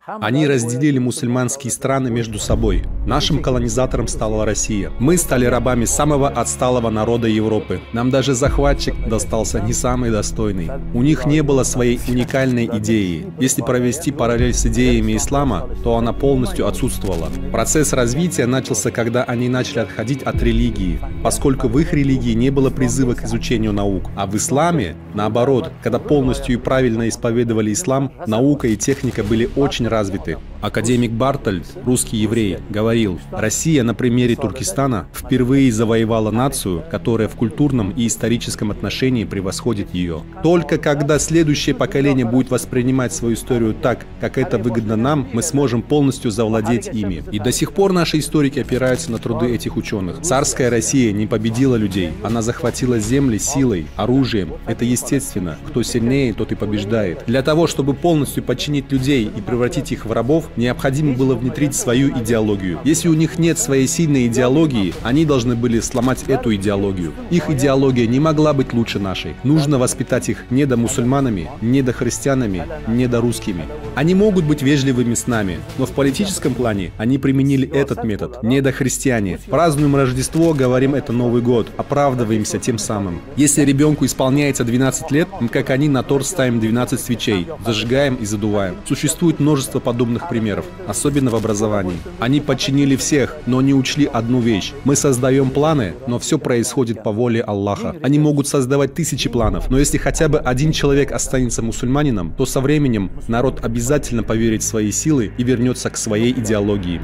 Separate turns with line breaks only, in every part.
Они разделили мусульманские страны между собой. Нашим колонизатором стала Россия. Мы стали рабами самого отсталого народа Европы. Нам даже захватчик достался не самый достойный. У них не было своей уникальной идеи. Если провести параллель с идеями ислама, то она полностью отсутствовала. Процесс развития начался, когда они начали отходить от религии, поскольку в их религии не было призыва к изучению наук. А в исламе, наоборот, когда полностью и правильно исповедовали ислам, наука и техника были очень развиты. Академик Бартольд, русский еврей, говорил: Россия на примере Туркестана впервые завоевала нацию, которая в культурном и историческом отношении превосходит ее. Только когда следующее поколение будет воспринимать свою историю так, как это выгодно нам, мы сможем полностью завладеть ими. И до сих пор наши историки опираются на труды этих ученых. Царская Россия не победила людей. Она захватила земли силой, оружием. Это естественно. Кто сильнее, тот и побеждает. Для того, чтобы полностью подчинить людей и превратить их в рабов, необходимо было внедрить свою идеологию. Если у них нет своей сильной идеологии, они должны были сломать эту идеологию. Их идеология не могла быть лучше нашей. Нужно воспитать их недомусульманами, недохристианами, недорусскими. Они могут быть вежливыми с нами, но в политическом плане они применили этот метод. Недохристиане. Празднуем Рождество, говорим, это Новый год, оправдываемся тем самым. Если ребенку исполняется 12 лет, мы, как они, на торт ставим 12 свечей, зажигаем и задуваем. Существует множество подобных примеров, особенно в образовании. Они подчинили всех, но не учли одну вещь. Мы создаем планы, но все происходит по воле Аллаха. Они могут создавать тысячи планов, но если хотя бы один человек останется мусульманином, то со временем народ обязательно поверит в свои силы и вернется к своей идеологии.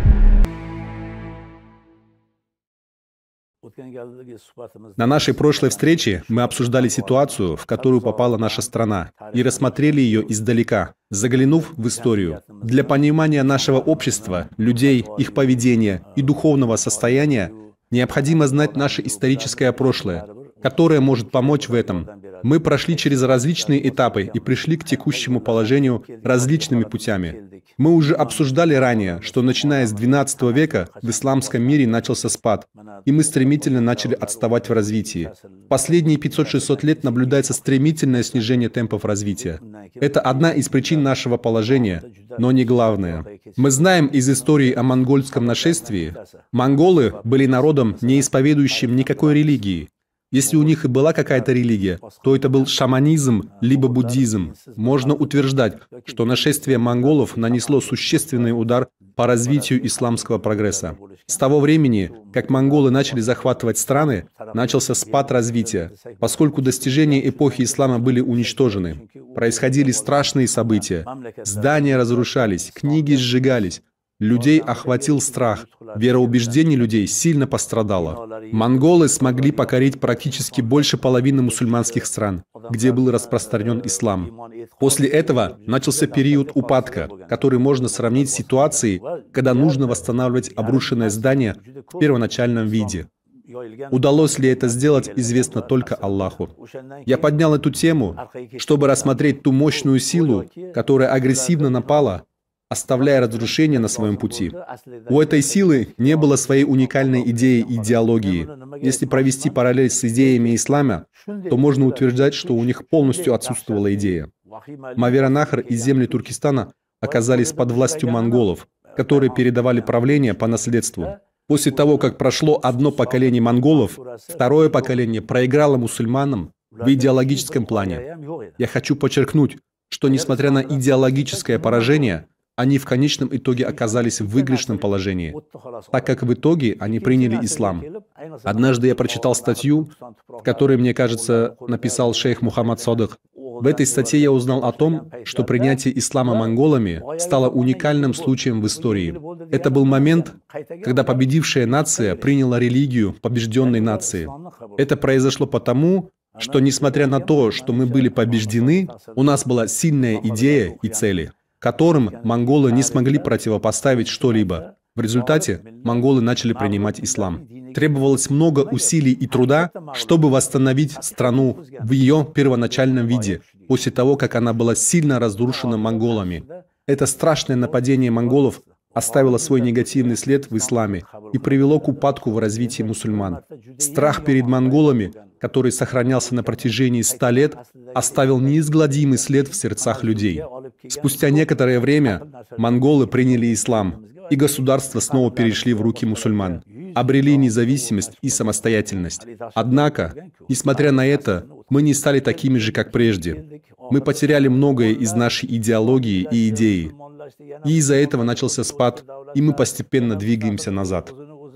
На нашей прошлой встрече мы обсуждали ситуацию, в которую попала наша страна, и рассмотрели ее издалека, заглянув в историю. Для понимания нашего общества, людей, их поведения и духовного состояния необходимо знать наше историческое прошлое, которое может помочь в этом. Мы прошли через различные этапы и пришли к текущему положению различными путями. Мы уже обсуждали ранее, что начиная с XII века в исламском мире начался спад, и мы стремительно начали отставать в развитии. В последние 500-600 лет наблюдается стремительное снижение темпов развития. Это одна из причин нашего положения, но не главная. Мы знаем из истории о монгольском нашествии. Монголы были народом, не исповедующим никакой религии. Если у них и была какая-то религия, то это был шаманизм, либо буддизм. Можно утверждать, что нашествие монголов нанесло существенный удар по развитию исламского прогресса. С того времени, как монголы начали захватывать страны, начался спад развития, поскольку достижения эпохи ислама были уничтожены. Происходили страшные события. Здания разрушались, книги сжигались. Людей охватил страх. Вероубеждение людей сильно пострадало. Монголы смогли покорить практически больше половины мусульманских стран, где был распространен ислам. После этого начался период упадка, который можно сравнить с ситуацией, когда нужно восстанавливать обрушенное здание в первоначальном виде. Удалось ли это сделать, известно только Аллаху. Я поднял эту тему, чтобы рассмотреть ту мощную силу, которая агрессивно напала, оставляя разрушения на своем пути. У этой силы не было своей уникальной идеи и идеологии. Если провести параллель с идеями ислама, то можно утверждать, что у них полностью отсутствовала идея. Мавераннахр и земли Туркестана оказались под властью монголов, которые передавали правление по наследству. После того, как прошло одно поколение монголов, второе поколение проиграло мусульманам в идеологическом плане. Я хочу подчеркнуть, что несмотря на идеологическое поражение, они в конечном итоге оказались в выигрышном положении, так как в итоге они приняли ислам. Однажды я прочитал статью, в которой, мне кажется, написал шейх Мухаммад Садык. В этой статье я узнал о том, что принятие ислама монголами стало уникальным случаем в истории. Это был момент, когда победившая нация приняла религию побежденной нации. Это произошло потому, что, несмотря на то, что мы были побеждены, у нас была сильная идея и цели, которым монголы не смогли противопоставить что-либо. В результате монголы начали принимать ислам. Требовалось много усилий и труда, чтобы восстановить страну в ее первоначальном виде, после того, как она была сильно разрушена монголами. Это страшное нападение монголов оставило свой негативный след в исламе и привело к упадку в развитии мусульман. Страх перед монголами, который сохранялся на протяжении 100 лет, оставил неизгладимый след в сердцах людей. Спустя некоторое время монголы приняли ислам, и государства снова перешли в руки мусульман, обрели независимость и самостоятельность. Однако, несмотря на это, мы не стали такими же, как прежде. Мы потеряли многое из нашей идеологии и идеи. И из-за этого начался спад, и мы постепенно двигаемся назад.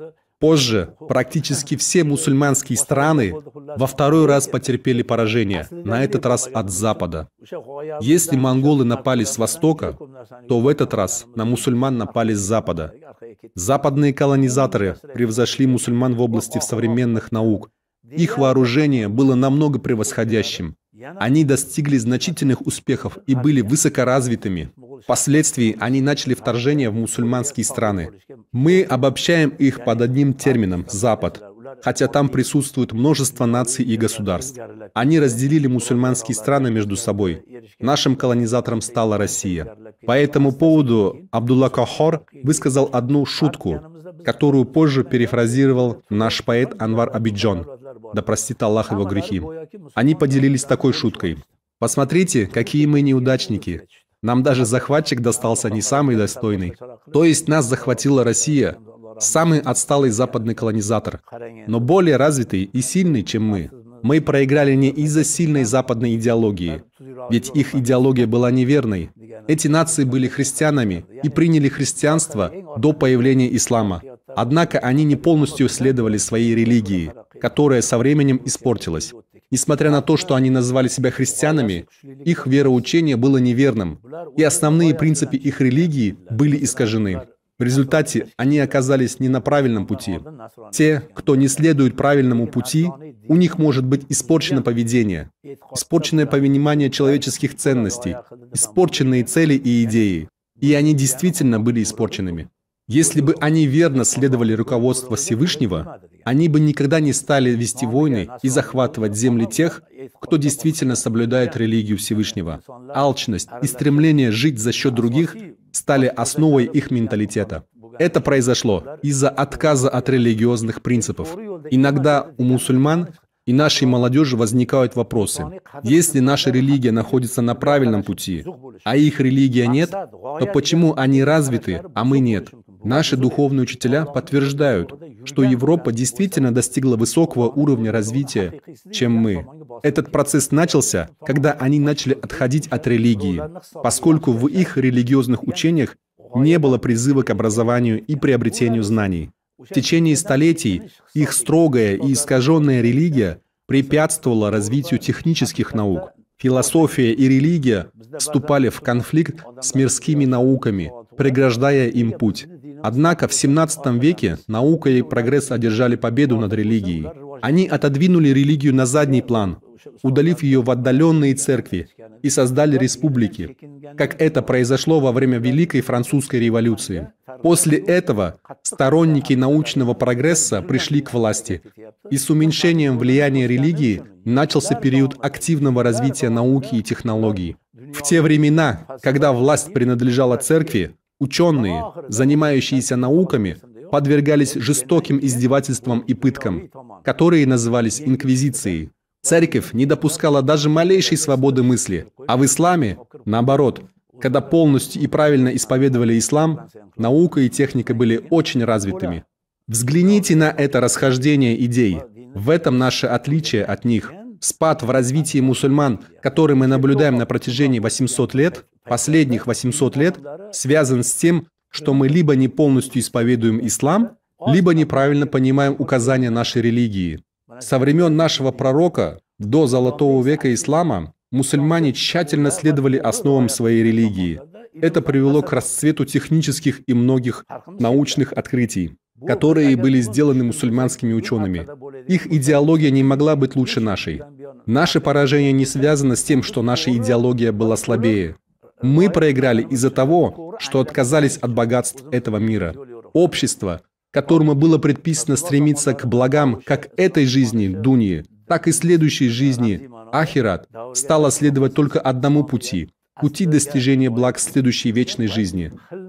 Позже практически все мусульманские страны во второй раз потерпели поражение, на этот раз от Запада. Если монголы напали с востока, то в этот раз на мусульман напали с запада. Западные колонизаторы превзошли мусульман в области современных наук. Их вооружение было намного превосходящим. Они достигли значительных успехов и были высокоразвитыми. Впоследствии они начали вторжение в мусульманские страны. Мы обобщаем их под одним термином – Запад, хотя там присутствует множество наций и государств. Они разделили мусульманские страны между собой. Нашим колонизатором стала Россия. По этому поводу Абдулла Кахор высказал одну шутку, которую позже перефразировал наш поэт Анвар Абиджон. Да простит Аллах его грехи. Они поделились такой шуткой. «Посмотрите, какие мы неудачники. Нам даже захватчик достался не самый достойный. То есть нас захватила Россия, самый отсталый западный колонизатор, но более развитый и сильный, чем мы. Мы проиграли не из-за сильной западной идеологии, ведь их идеология была неверной. Эти нации были христианами и приняли христианство до появления ислама. Однако они не полностью следовали своей религии, которая со временем испортилась. Несмотря на то, что они называли себя христианами, их вероучение было неверным, и основные принципы их религии были искажены. В результате они оказались не на правильном пути. Те, кто не следует правильному пути, у них может быть испорчено поведение, испорченное понимание человеческих ценностей, испорченные цели и идеи. И они действительно были испорченными. Если бы они верно следовали руководству Всевышнего, они бы никогда не стали вести войны и захватывать земли тех, кто действительно соблюдает религию Всевышнего. Алчность и стремление жить за счет других стали основой их менталитета. Это произошло из-за отказа от религиозных принципов. Иногда у мусульман и нашей молодежи возникают вопросы. Если наша религия находится на правильном пути, а их религия нет, то почему они развиты, а мы нет? Наши духовные учителя подтверждают, что Европа действительно достигла высокого уровня развития, чем мы. Этот процесс начался, когда они начали отходить от религии, поскольку в их религиозных учениях не было призыва к образованию и приобретению знаний. В течение столетий их строгая и искаженная религия препятствовала развитию технических наук. Философия и религия вступали в конфликт с мирскими науками, преграждая им путь. Однако в XVII веке наука и прогресс одержали победу над религией. Они отодвинули религию на задний план, удалив ее в отдаленные церкви, и создали республики, как это произошло во время Великой Французской революции. После этого сторонники научного прогресса пришли к власти, и с уменьшением влияния религии начался период активного развития науки и технологий. В те времена, когда власть принадлежала церкви, ученые, занимающиеся науками, подвергались жестоким издевательствам и пыткам, которые назывались инквизицией. Церковь не допускала даже малейшей свободы мысли, а в исламе, наоборот, когда полностью и правильно исповедовали ислам, наука и техника были очень развитыми. Взгляните на это расхождение идей. В этом наше отличие от них. Спад в развитии мусульман, который мы наблюдаем на протяжении 800 лет, последних 800 лет, связан с тем, что мы либо не полностью исповедуем ислам, либо неправильно понимаем указания нашей религии. Со времен нашего пророка до Золотого века ислама мусульмане тщательно следовали основам своей религии. Это привело к расцвету технических и многих научных открытий, которые были сделаны мусульманскими учеными. Их идеология не могла быть лучше нашей. Наше поражение не связано с тем, что наша идеология была слабее. Мы проиграли из-за того, что отказались от богатств этого мира. Общество, которому было предписано стремиться к благам как этой жизни, дуньи, так и следующей жизни, ахират, стало следовать только одному пути – пути достижения благ следующей вечной жизни.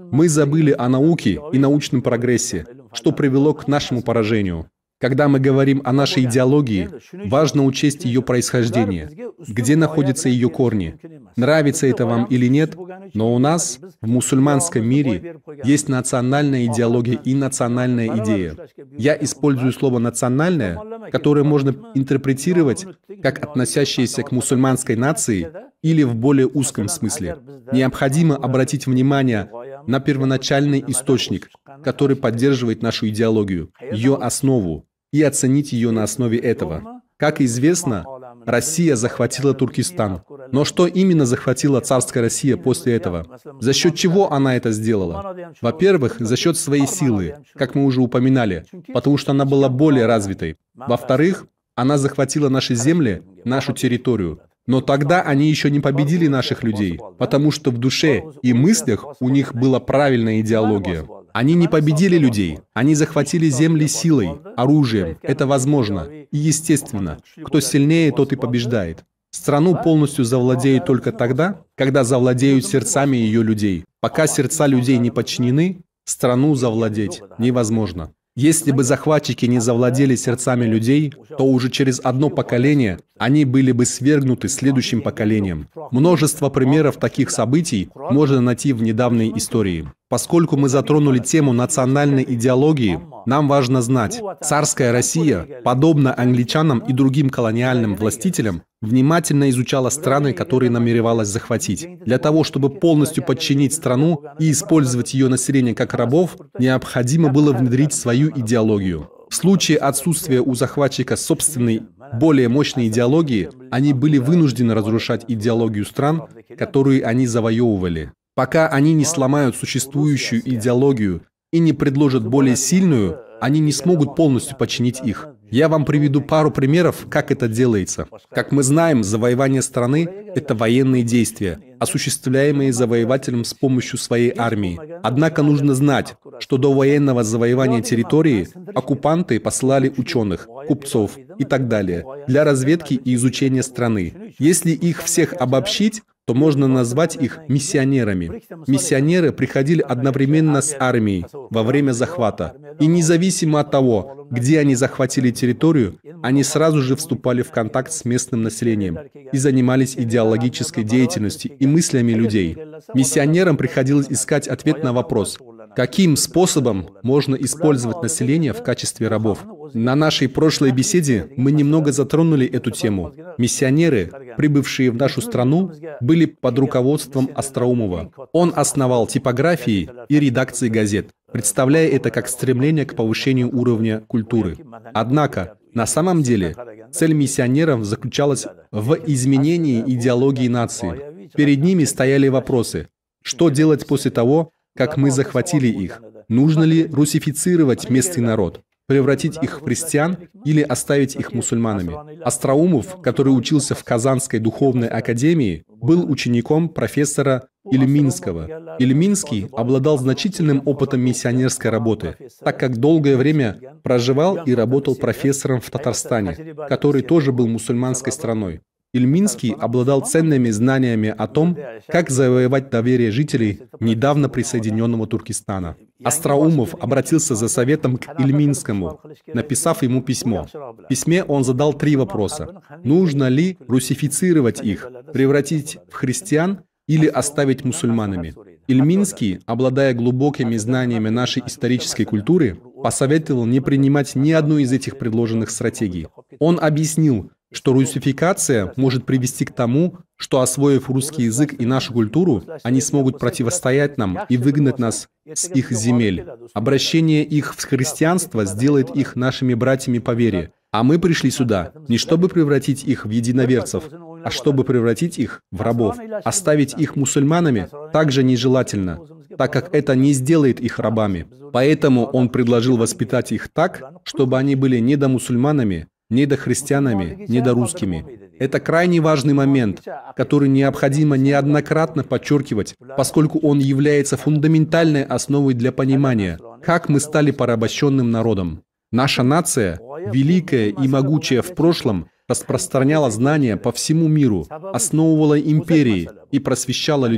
Мы забыли о науке и научном прогрессе, что привело к нашему поражению. Когда мы говорим о нашей идеологии, важно учесть ее происхождение, где находятся ее корни. Нравится это вам или нет, но у нас, в мусульманском мире, есть национальная идеология и национальная идея. Я использую слово «национальное», которое можно интерпретировать как относящееся к мусульманской нации или в более узком смысле. Необходимо обратить внимание на первоначальный источник, который поддерживает нашу идеологию, ее основу, и оценить ее на основе этого. Как известно, Россия захватила Туркестан. Но что именно захватила царская Россия после этого? За счет чего она это сделала? Во-первых, за счет своей силы, как мы уже упоминали, потому что она была более развитой. Во-вторых, она захватила наши земли, нашу территорию. Но тогда они еще не победили наших людей, потому что в душе и мыслях у них была правильная идеология. Они не победили людей, они захватили земли силой, оружием. Это возможно. И естественно, кто сильнее, тот и побеждает. Страну полностью завладеют только тогда, когда завладеют сердцами ее людей. Пока сердца людей не подчинены, страну завладеть невозможно. Если бы захватчики не завладели сердцами людей, то уже через одно поколение они были бы свергнуты следующим поколением. Множество примеров таких событий можно найти в недавней истории. Поскольку мы затронули тему национальной идеологии, нам важно знать, царская Россия, подобно англичанам и другим колониальным властителям, внимательно изучала страны, которые намеревалась захватить. Для того, чтобы полностью подчинить страну и использовать ее население как рабов, необходимо было внедрить свою идеологию. В случае отсутствия у захватчика собственной, более мощной идеологии, они были вынуждены разрушать идеологию стран, которые они завоевывали. Пока они не сломают существующую идеологию и не предложат более сильную, они не смогут полностью подчинить их. Я вам приведу пару примеров, как это делается. Как мы знаем, завоевание страны – это военные действия, осуществляемые завоевателем с помощью своей армии. Однако нужно знать, что до военного завоевания территории оккупанты послали ученых, купцов и так далее для разведки и изучения страны. Если их всех обобщить, то можно назвать их миссионерами. Миссионеры приходили одновременно с армией во время захвата. И независимо от того, где они захватили территорию, они сразу же вступали в контакт с местным населением и занимались идеологической деятельностью и мыслями людей. Миссионерам приходилось искать ответ на вопрос, каким способом можно использовать население в качестве рабов. На нашей прошлой беседе мы немного затронули эту тему. Миссионеры, прибывшие в нашу страну, были под руководством Остроумова. Он основал типографии и редакции газет, представляя это как стремление к повышению уровня культуры. Однако, на самом деле, цель миссионеров заключалась в изменении идеологии нации. Перед ними стояли вопросы: что делать после того, как мы захватили их? Нужно ли русифицировать местный народ? Превратить их в христиан или оставить их мусульманами? Остроумов, который учился в Казанской духовной академии, был учеником профессора Ильминского. Ильминский обладал значительным опытом миссионерской работы, так как долгое время проживал и работал профессором в Татарстане, который тоже был мусульманской страной. Ильминский обладал ценными знаниями о том, как завоевать доверие жителей недавно присоединенного Туркестана. Остроумов обратился за советом к Ильминскому, написав ему письмо. В письме он задал 3 вопроса. Нужно ли русифицировать их, превратить в христиан или оставить мусульманами? Ильминский, обладая глубокими знаниями нашей исторической культуры, посоветовал не принимать ни одну из этих предложенных стратегий. Он объяснил, что русификация может привести к тому, что, освоив русский язык и нашу культуру, они смогут противостоять нам и выгнать нас с их земель. Обращение их в христианство сделает их нашими братьями по вере. А мы пришли сюда не чтобы превратить их в единоверцев, а чтобы превратить их в рабов. Оставить их мусульманами также нежелательно, так как это не сделает их рабами. Поэтому он предложил воспитать их так, чтобы они были недомусульманами, недохристианами, недорусскими. Это крайне важный момент, который необходимо неоднократно подчеркивать, поскольку он является фундаментальной основой для понимания, как мы стали порабощенным народом. Наша нация, великая и могучая в прошлом, распространяла знания по всему миру, основывала империи и просвещала людей.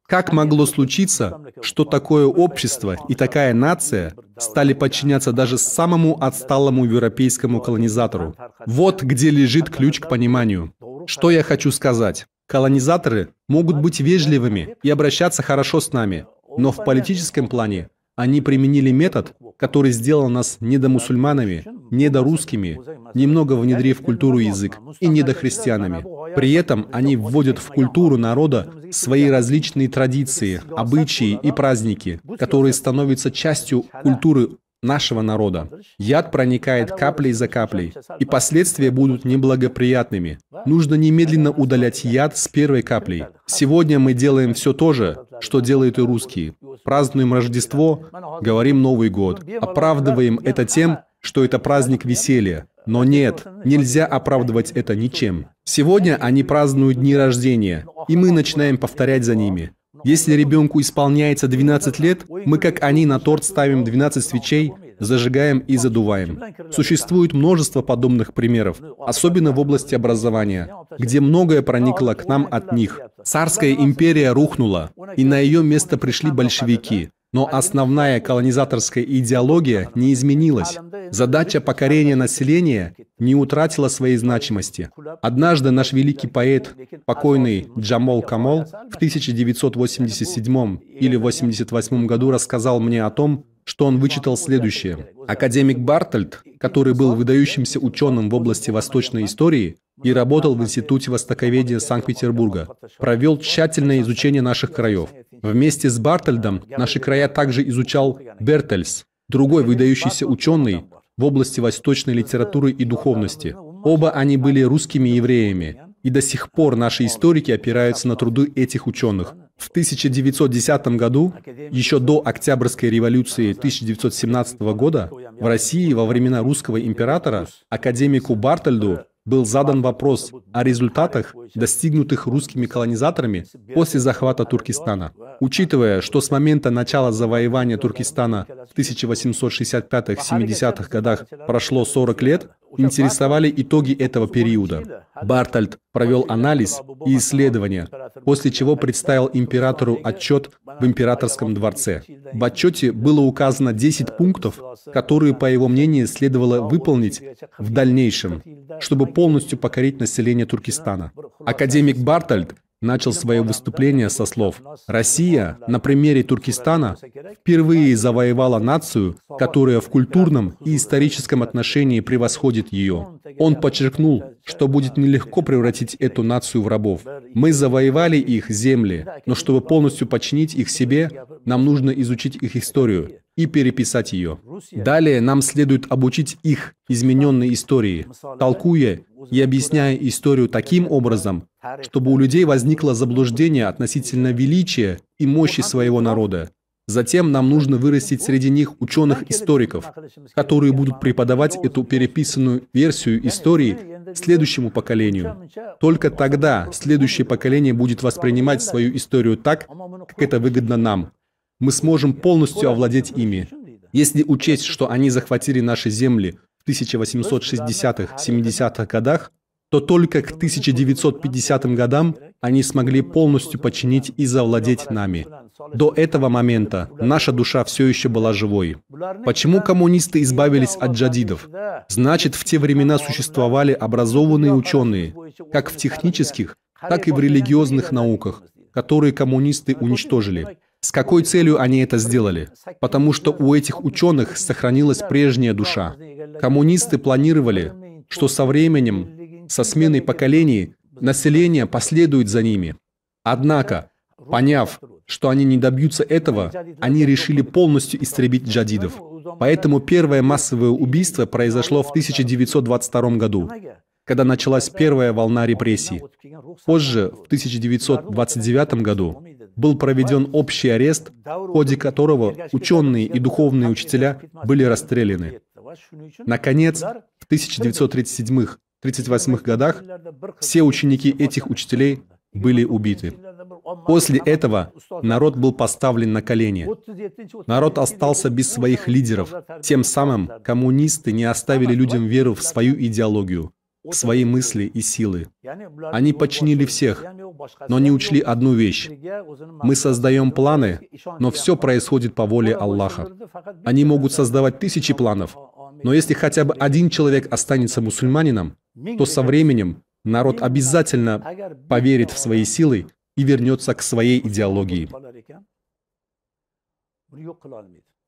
Как могло случиться, что такое общество и такая нация стали подчиняться даже самому отсталому европейскому колонизатору? Вот где лежит ключ к пониманию. Что я хочу сказать? Колонизаторы могут быть вежливыми и обращаться хорошо с нами, но в политическом плане они применили метод, который сделал нас недомусульманами, недорусскими, немного внедрив в культуру и язык, и недохристианами. При этом они вводят в культуру народа свои различные традиции, обычаи и праздники, которые становятся частью культуры нашего народа. Яд проникает каплей за каплей, и последствия будут неблагоприятными. Нужно немедленно удалять яд с первой каплей. Сегодня мы делаем все то же, что делают и русские. Празднуем Рождество, говорим Новый год, оправдываем это тем, что это праздник веселья. Но нет, нельзя оправдывать это ничем. Сегодня они празднуют дни рождения, и мы начинаем повторять за ними. Если ребенку исполняется 12 лет, мы, как они, на торт ставим 12 свечей, зажигаем и задуваем. Существует множество подобных примеров, особенно в области образования, где многое проникло к нам от них. Царская империя рухнула, и на ее место пришли большевики. Но основная колонизаторская идеология не изменилась. Задача покорения населения не утратила своей значимости. Однажды наш великий поэт, покойный Джамол Камол, в 1987 или 1988 году рассказал мне о том, что он вычитал следующее. Академик Бартольд, который был выдающимся ученым в области восточной истории и работал в Институте востоковедения Санкт-Петербурга, провел тщательное изучение наших краев. Вместе с Бартольдом наши края также изучал Бертельс, другой выдающийся ученый в области восточной литературы и духовности. Оба они были русскими евреями, и до сих пор наши историки опираются на труды этих ученых. В 1910 году, еще до Октябрьской революции 1917 года, в России во времена русского императора академику Бартольду был задан вопрос о результатах, достигнутых русскими колонизаторами после захвата Туркестана. Учитывая, что с момента начала завоевания Туркестана в 1865-70-х годах прошло 40 лет, интересовали итоги этого периода. Бартольд провел анализ и исследования, после чего представил императору отчет в императорском дворце. В отчете было указано 10 пунктов, которые, по его мнению, следовало выполнить в дальнейшем, чтобы полностью покорить население Туркестана. Академик Бартольд начал свое выступление со слов: «Россия на примере Туркестана впервые завоевала нацию, которая в культурном и историческом отношении превосходит ее». Он подчеркнул, что будет нелегко превратить эту нацию в рабов. «Мы завоевали их земли, но чтобы полностью подчинить их себе, нам нужно изучить их историю и переписать ее. Далее нам следует обучить их измененной истории, толкуя и объясняя историю таким образом, чтобы у людей возникло заблуждение относительно величия и мощи своего народа. Затем нам нужно вырастить среди них ученых-историков, которые будут преподавать эту переписанную версию истории следующему поколению. Только тогда следующее поколение будет воспринимать свою историю так, как это выгодно нам. Мы сможем полностью овладеть ими. Если учесть, что они захватили наши земли в 1860-70-х годах, то только к 1950 годам они смогли полностью подчинить и завладеть нами. До этого момента наша душа все еще была живой. Почему коммунисты избавились от джадидов? Значит, в те времена существовали образованные ученые, как в технических, так и в религиозных науках, которые коммунисты уничтожили. С какой целью они это сделали? Потому что у этих ученых сохранилась прежняя душа. Коммунисты планировали, что со временем, со сменой поколений, население последует за ними. Однако, поняв, что они не добьются этого, они решили полностью истребить джадидов. Поэтому первое массовое убийство произошло в 1922 году, когда началась первая волна репрессий. Позже, в 1929 году, был проведен общий арест, в ходе которого ученые и духовные учителя были расстреляны. Наконец, в 1937-1938 годах все ученики этих учителей были убиты. После этого народ был поставлен на колени. Народ остался без своих лидеров. Тем самым коммунисты не оставили людям веру в свою идеологию. свои мысли и силы. Они подчинили всех, но не учли одну вещь. Мы создаем планы, но все происходит по воле Аллаха. Они могут создавать тысячи планов, но если хотя бы один человек останется мусульманином, то со временем народ обязательно поверит в свои силы и вернется к своей идеологии.